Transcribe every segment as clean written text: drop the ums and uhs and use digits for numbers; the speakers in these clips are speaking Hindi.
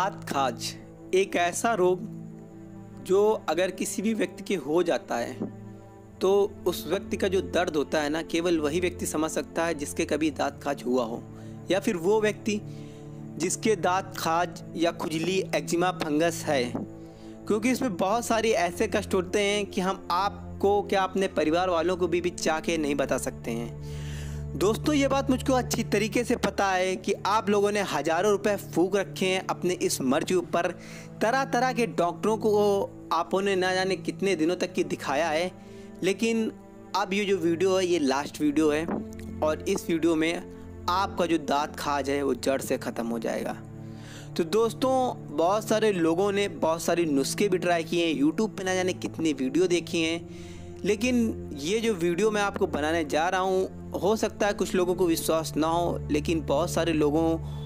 दाँत खाज एक ऐसा रोग जो अगर किसी भी व्यक्ति के हो जाता है तो उस व्यक्ति का जो दर्द होता है ना, केवल वही व्यक्ति समझ सकता है जिसके कभी दाँत खाज हुआ हो, या फिर वो व्यक्ति जिसके दाँत खाज या खुजली एक्जिमा फंगस है। क्योंकि इसमें बहुत सारे ऐसे कष्ट होते हैं कि हम आपको क्या अपने परिवार वालों को भी चाह के नहीं बता सकते हैं। दोस्तों, ये बात मुझको अच्छी तरीके से पता है कि आप लोगों ने हज़ारों रुपए फूंक रखे हैं अपने इस मर्ज ऊपर। तरह तरह के डॉक्टरों को आपों ने ना जाने कितने दिनों तक की दिखाया है, लेकिन अब ये जो वीडियो है ये लास्ट वीडियो है और इस वीडियो में आपका जो दाँत खाज है वो जड़ से ख़त्म हो जाएगा। तो दोस्तों, बहुत सारे लोगों ने बहुत सारे नुस्खे भी ट्राई किए हैं, यूट्यूब पे ना जाने कितनी वीडियो देखी हैं, लेकिन ये जो वीडियो मैं आपको बनाने जा रहा हूँ, हो सकता है कुछ लोगों को विश्वास ना हो, लेकिन बहुत सारे लोगों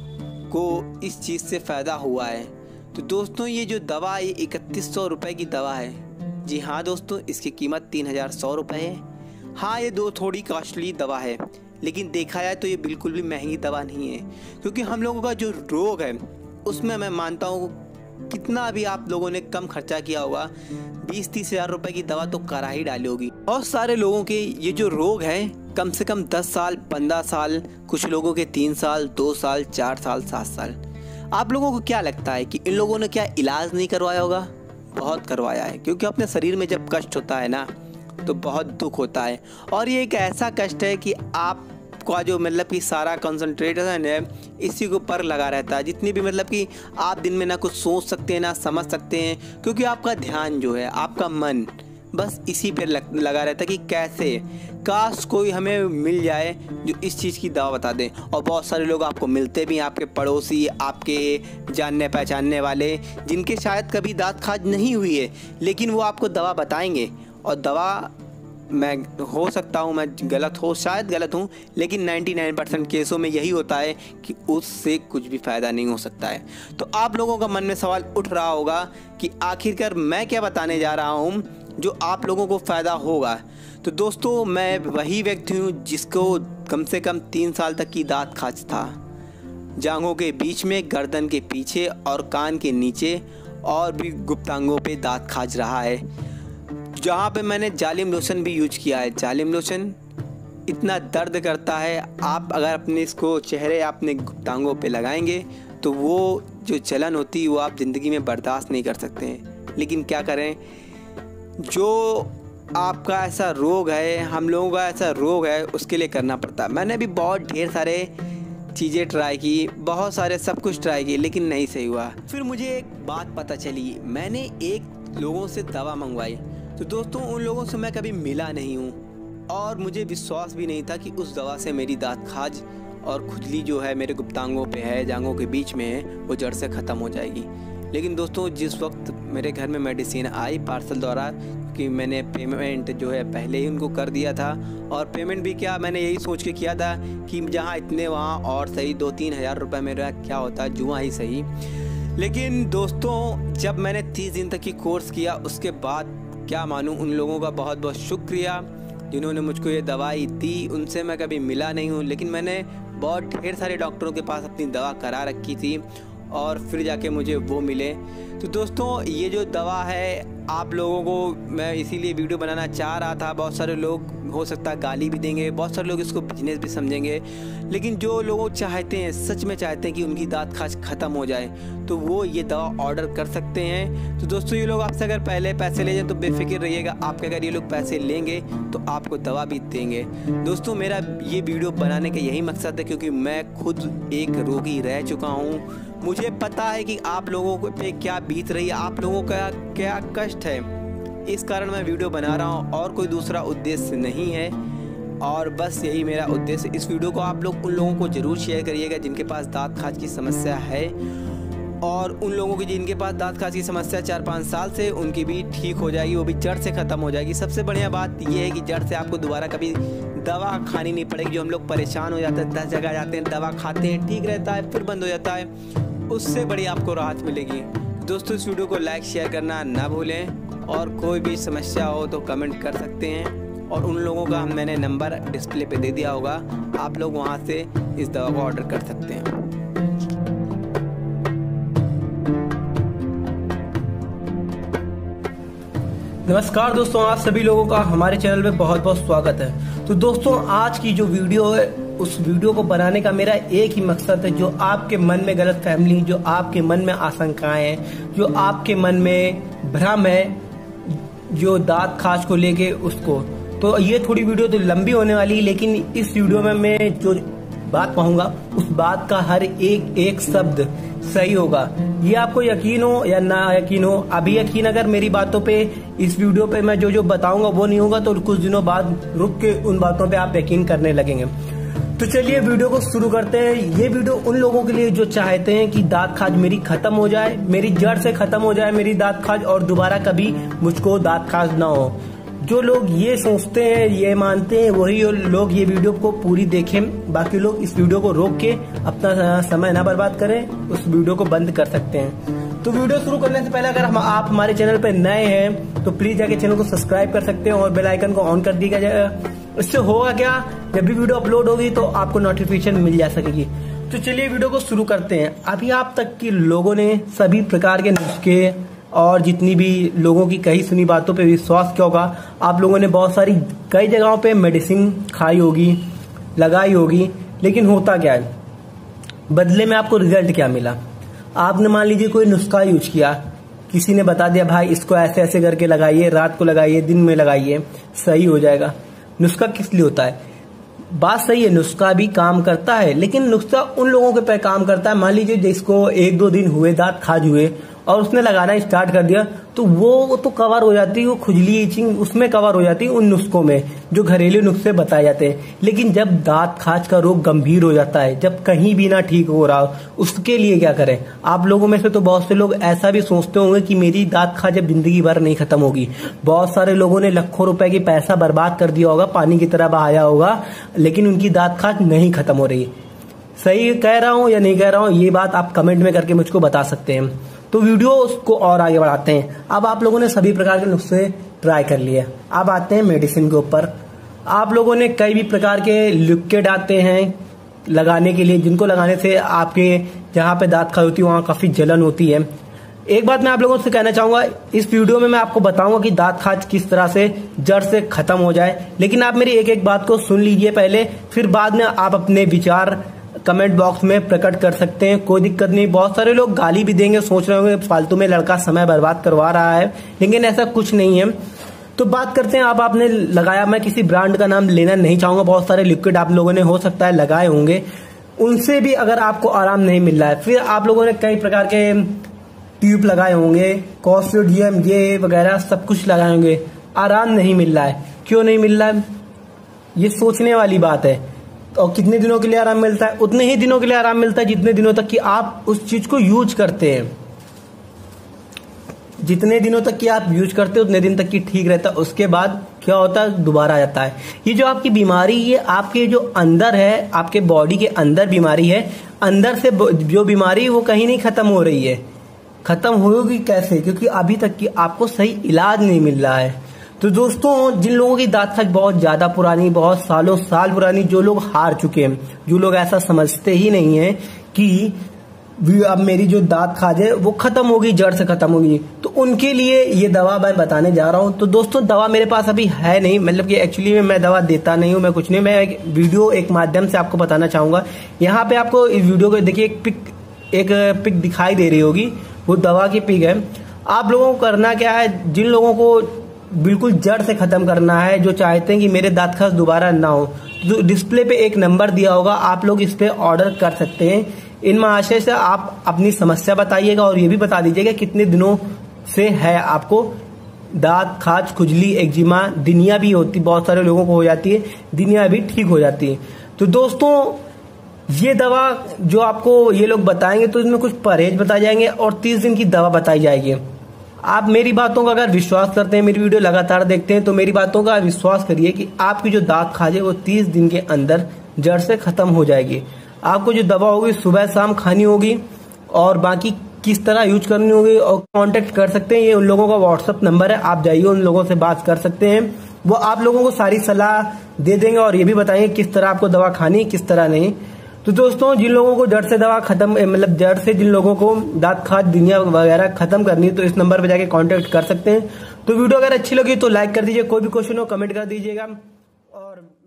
को इस चीज़ से फ़ायदा हुआ है। तो दोस्तों, ये जो दवा ये 3100 रुपये की दवा है। जी हाँ दोस्तों, इसकी कीमत 3100 रुपये है। हाँ, ये थोड़ी कॉस्टली दवा है, लेकिन देखा जाए तो ये बिल्कुल भी महंगी दवा नहीं है, क्योंकि हम लोगों का जो रोग है उसमें मैं मानता हूँ कितना भी आप लोगों ने कम खर्चा किया होगा, 20-30 हज़ार रुपये की दवा तो करा ही डाली होगी। बहुत सारे लोगों के ये जो रोग है कम से कम 10 साल 15 साल, कुछ लोगों के 3 साल 2 साल 4 साल 7 साल। आप लोगों को क्या लगता है कि इन लोगों ने क्या इलाज नहीं करवाया होगा? बहुत करवाया है, क्योंकि अपने शरीर में जब कष्ट होता है ना तो बहुत दुख होता है। और ये एक ऐसा कष्ट है कि आपका जो मतलब कि सारा कंसंट्रेशन है इसी के ऊपर लगा रहता है। जितनी भी मतलब कि आप दिन में ना कुछ सोच सकते हैं ना समझ सकते हैं, क्योंकि आपका ध्यान जो है, आपका मन बस इसी पे लगा रहता है कि कैसे काश कोई हमें मिल जाए जो इस चीज़ की दवा बता दें। और बहुत सारे लोग आपको मिलते भी हैं, आपके पड़ोसी, आपके जानने पहचानने वाले, जिनके शायद कभी दाँत खाज नहीं हुई है, लेकिन वो आपको दवा बताएंगे। और दवा, मैं हो सकता हूँ मैं गलत हो, शायद गलत हूँ, लेकिन 99% केसों में यही होता है कि उससे कुछ भी फ़ायदा नहीं हो सकता है। तो आप लोगों का मन में सवाल उठ रहा होगा कि आखिरकार मैं क्या बताने जा रहा हूँ जो आप लोगों को फ़ायदा होगा। तो दोस्तों, मैं वही व्यक्ति हूँ जिसको कम से कम 3 साल तक की दाँत खाज था, जांघों के बीच में, गर्दन के पीछे और कान के नीचे, और भी गुप्तांगों पे दाँत खाज रहा है, जहाँ पे मैंने जालिम लोशन भी यूज किया है। जालिम लोशन इतना दर्द करता है, आप अगर अपने इसको चेहरे या अपने गुप्तांगों पे लगाएंगे तो वो जो जलन होती है वो आप ज़िंदगी में बर्दाश्त नहीं कर सकते हैं। लेकिन क्या करें, जो आपका ऐसा रोग है, हम लोगों का ऐसा रोग है, उसके लिए करना पड़ता है। मैंने भी बहुत ढेर सारे चीज़ें ट्राई की, बहुत सारे सब कुछ ट्राई की, लेकिन नहीं सही हुआ। फिर मुझे एक बात पता चली, मैंने एक लोगों से दवा मंगवाई। तो दोस्तों, उन लोगों से मैं कभी मिला नहीं हूँ और मुझे विश्वास भी नहीं था कि उस दवा से मेरी दाँत खाज और खुजली जो है मेरे गुप्तांगों पे है, जांघों के बीच में है, वो जड़ से ख़त्म हो जाएगी। लेकिन दोस्तों, जिस वक्त मेरे घर में मेडिसिन आई पार्सल द्वारा, कि मैंने पेमेंट जो है पहले ही उनको कर दिया था, और पेमेंट भी क्या, मैंने यही सोच के किया था कि जहाँ इतने वहाँ और सही 2-3 हज़ार रुपये मेरा क्या होता है, जुआ ही सही। लेकिन दोस्तों, जब मैंने 30 दिन तक की कोर्स किया, उसके बाद क्या मानूं, उन लोगों का बहुत बहुत शुक्रिया जिन्होंने मुझको ये दवाई दी। उनसे मैं कभी मिला नहीं हूँ, लेकिन मैंने बहुत ढेर सारे डॉक्टरों के पास अपनी दवा करा रखी थी और फिर जाके मुझे वो मिले। तो दोस्तों, ये जो दवा है आप लोगों को मैं इसीलिए वीडियो बनाना चाह रहा था। बहुत सारे लोग हो सकता है गाली भी देंगे, बहुत सारे लोग इसको बिजनेस भी समझेंगे, लेकिन जो लोग चाहते हैं, सच में चाहते हैं कि उनकी दाँत खाज ख़त्म हो जाए, तो वो ये दवा ऑर्डर कर सकते हैं। तो दोस्तों, ये लोग आपसे अगर पहले पैसे ले जाएं तो बेफिक्र रहिएगा, आपके अगर ये लोग पैसे लेंगे तो आपको दवा भी देंगे। दोस्तों, मेरा ये वीडियो बनाने का यही मकसद है, क्योंकि मैं खुद एक रोगी रह चुका हूँ। मुझे पता है कि आप लोगों पे क्या बीत रही है, आप लोगों का क्या कष्ट है। इस कारण मैं वीडियो बना रहा हूँ और कोई दूसरा उद्देश्य नहीं है, और बस यही मेरा उद्देश्य। इस वीडियो को आप लोग उन लोगों को ज़रूर शेयर करिएगा जिनके पास दाँत खाज की समस्या है, और उन लोगों की जिनके पास दाँत खाज की समस्या 4-5 साल से, उनकी भी ठीक हो जाएगी, वो भी जड़ से ख़त्म हो जाएगी। सबसे बढ़िया बात यह है कि जड़ से आपको दोबारा कभी दवा खानी नहीं पड़ेगी। जो हम लोग परेशान हो जाते हैं, 10 जगह जाते हैं, दवा खाते हैं, ठीक रहता है, फिर बंद हो जाता है, उससे बड़ी आपको राहत मिलेगी। दोस्तों, इस वीडियो को लाइक शेयर करना ना भूलें, और कोई भी समस्या हो तो कमेंट कर सकते हैं, और उन लोगों का मैंने नंबर डिस्प्ले पे दे दिया होगा, आप लोग वहां से इस दवा को ऑर्डर कर सकते हैं। नमस्कार दोस्तों, आप सभी लोगों का हमारे चैनल में बहुत बहुत स्वागत है। तो दोस्तों, आज की जो वीडियो है उस वीडियो को बनाने का मेरा एक ही मकसद है, जो आपके मन में गलत फहमी, जो आपके मन में आशंकाएं हैं, जो आपके मन में भ्रम है, जो दांत खाज को लेके उसको, तो ये थोड़ी वीडियो तो लंबी होने वाली है, लेकिन इस वीडियो में मैं जो बात कहूंगा उस बात का हर एक शब्द सही होगा। ये आपको यकीन हो या ना यकीन हो, अभी यकीन अगर मेरी बातों पे, इस वीडियो पे मैं जो बताऊंगा वो नहीं होगा, तो कुछ दिनों बाद रुक के उन बातों पे आप यकीन करने लगेंगे। तो चलिए वीडियो को शुरू करते हैं। ये वीडियो उन लोगों के लिए जो चाहते हैं कि दांत खाज मेरी खत्म हो जाए, मेरी जड़ से खत्म हो जाए मेरी दांत खाज, और दोबारा कभी मुझको दांत खाज ना हो। जो लोग ये सोचते हैं, ये मानते हैं, वही लोग ये वीडियो को पूरी देखें। बाकी लोग इस वीडियो को रोक के अपना समय ना बर्बाद करें, उस वीडियो को बंद कर सकते हैं। तो वीडियो शुरू करने से पहले अगर आप हमारे चैनल पर नए हैं तो प्लीज जाके चैनल को सब्सक्राइब कर सकते हैं और बेल आइकन को ऑन कर दिया जाएगा। इससे होगा क्या, जब भी वीडियो अपलोड होगी तो आपको नोटिफिकेशन मिल जा सकेगी। तो चलिए वीडियो को शुरू करते हैं। अभी आप तक के लोगों ने सभी प्रकार के नुस्खे और जितनी भी लोगों की कही सुनी बातों पे विश्वास किया होगा। आप लोगों ने बहुत सारी कई जगहों पे मेडिसिन खाई होगी, लगाई होगी, लेकिन होता क्या है, बदले में आपको रिजल्ट क्या मिला। आपने मान लीजिए कोई नुस्खा यूज किया, किसी ने बता दिया भाई इसको ऐसे ऐसे करके लगाइए, रात को लगाइए, दिन में लगाइए, सही हो जाएगा। नुस्खा किस लिए होता है? बात सही है, नुस्खा भी काम करता है, लेकिन नुस्खा उन लोगों के पे काम करता है, मान लीजिए जिसको 1-2 दिन हुए दांत खाज हुए और उसने लगाना स्टार्ट कर दिया, तो वो तो कवर हो जाती है, वो खुजली इचिंग उसमें कवर हो जाती है उन नुस्खों में जो घरेलू नुस्खे बताए जाते हैं। लेकिन जब दांत खाज का रोग गंभीर हो जाता है, जब कहीं भी ना ठीक हो रहा हो, उसके लिए क्या करें? आप लोगों में से तो बहुत से लोग ऐसा भी सोचते होंगे कि मेरी दांत खाज अब जिंदगी भर नहीं खत्म होगी। बहुत सारे लोगों ने लाखों रुपए की पैसा बर्बाद कर दिया होगा, पानी की तरह बहाया होगा, लेकिन उनकी दांत खाज नहीं खत्म हो रही। सही कह रहा हूं या नहीं कह रहा हूं, ये बात आप कमेंट में करके मुझको बता सकते हैं। तो वीडियो उसको और आगे बढ़ाते हैं। अब आप लोगों ने सभी प्रकार के नुस्खे ट्राई कर लिए, अब आते हैं मेडिसिन के ऊपर। आप लोगों ने कई भी प्रकार के लिक्विड आते हैं लगाने के लिए, जिनको लगाने से आपके जहां पे दांत खाज होती है वहां काफी जलन होती है। एक बात मैं आप लोगों से कहना चाहूंगा, इस वीडियो में मैं आपको बताऊंगा कि दांत खाज किस तरह से जड़ से खत्म हो जाए, लेकिन आप मेरी एक एक बात को सुन लीजिए पहले, फिर बाद में आप अपने विचार कमेंट बॉक्स में प्रकट कर सकते हैं, कोई दिक्कत नहीं। बहुत सारे लोग गाली भी देंगे, सोच रहे होंगे फालतू में लड़का समय बर्बाद करवा रहा है, लेकिन ऐसा कुछ नहीं है। तो बात करते हैं, अब आपने लगाया, मैं किसी ब्रांड का नाम लेना नहीं चाहूंगा, बहुत सारे लिक्विड आप लोगों ने हो सकता है लगाए होंगे, उनसे भी अगर आपको आराम नहीं मिल रहा है, फिर आप लोगों ने कई प्रकार के ट्यूब लगाए होंगे, कॉस्टोडियम ये वगैरह सब कुछ लगाए होंगे, आराम नहीं मिल रहा है। क्यों नहीं मिल रहा है, ये सोचने वाली बात है। और कितने दिनों के लिए आराम मिलता है? उतने ही दिनों के लिए आराम मिलता है जितने दिनों तक कि आप उस चीज को यूज करते हैं। जितने दिनों तक कि आप यूज करते हैं उतने दिन तक की ठीक रहता है, उसके बाद क्या होता है, दोबारा आ जाता है। ये जो आपकी बीमारी, ये आपके जो अंदर है, आपके बॉडी के अंदर बीमारी है, अंदर से जो बीमारी वो कहीं नहीं खत्म हो रही है। खत्म होगी कैसे? क्योंकि अभी तक की आपको सही इलाज नहीं मिल रहा है। तो दोस्तों, जिन लोगों की दांत खाज बहुत ज्यादा पुरानी, बहुत सालों साल पुरानी, जो लोग हार चुके हैं, जो लोग ऐसा समझते ही नहीं है कि अब मेरी जो दांत खाज है वो खत्म होगी, जड़ से खत्म होगी, तो उनके लिए ये दवा मैं बताने जा रहा हूं। तो दोस्तों, दवा मेरे पास अभी है नहीं, मतलब कि एक्चुअली में मैं दवा देता नहीं हूं, मैं कुछ नहीं, मैं एक वीडियो एक माध्यम से आपको बताना चाहूंगा। यहाँ पे आपको इस वीडियो को देखिए, एक पिक दिखाई दे रही होगी, वो दवा की पिक है। आप लोगों को करना क्या है, जिन लोगों को बिल्कुल जड़ से खत्म करना है, जो चाहते हैं कि मेरे दांत खाज दोबारा ना हो, तो डिस्प्ले पे एक नंबर दिया होगा, आप लोग इस पे ऑर्डर कर सकते हैं। इन महाशय से आप अपनी समस्या बताइएगा और ये भी बता दीजिएगा कितने दिनों से है आपको दांत खाज, खुजली, एक्जिमा, दिनिया भी होती, बहुत सारे लोगों को हो जाती है, दिनिया भी ठीक हो जाती है। तो दोस्तों, ये दवा जो आपको ये लोग बताएंगे तो इसमें कुछ परहेज बताए जाएंगे और 30 दिन की दवा बताई जाएगी। आप मेरी बातों का अगर विश्वास करते हैं, मेरी वीडियो लगातार देखते हैं, तो मेरी बातों का विश्वास करिए कि आपकी जो दांत खाज है वो 30 दिन के अंदर जड़ से खत्म हो जाएगी। आपको जो दवा होगी सुबह शाम खानी होगी और बाकी किस तरह यूज करनी होगी और कांटेक्ट कर सकते हैं, ये उन लोगों का व्हाट्सएप नंबर है, आप जाइए उन लोगों से बात कर सकते हैं, वो आप लोगों को सारी सलाह दे देंगे और ये भी बताएंगे किस तरह आपको दवा खानी, किस तरह नहीं। तो दोस्तों जिन लोगों को जड़ से दवा खत्म मतलब जड़ से जिन लोगों को दांत खाज दुनिया वगैरह खत्म करनी है तो इस नंबर पर जाके कांटेक्ट कर सकते हैं। तो वीडियो अगर अच्छी लगी तो लाइक कर दीजिए, कोई भी क्वेश्चन हो कमेंट कर दीजिएगा और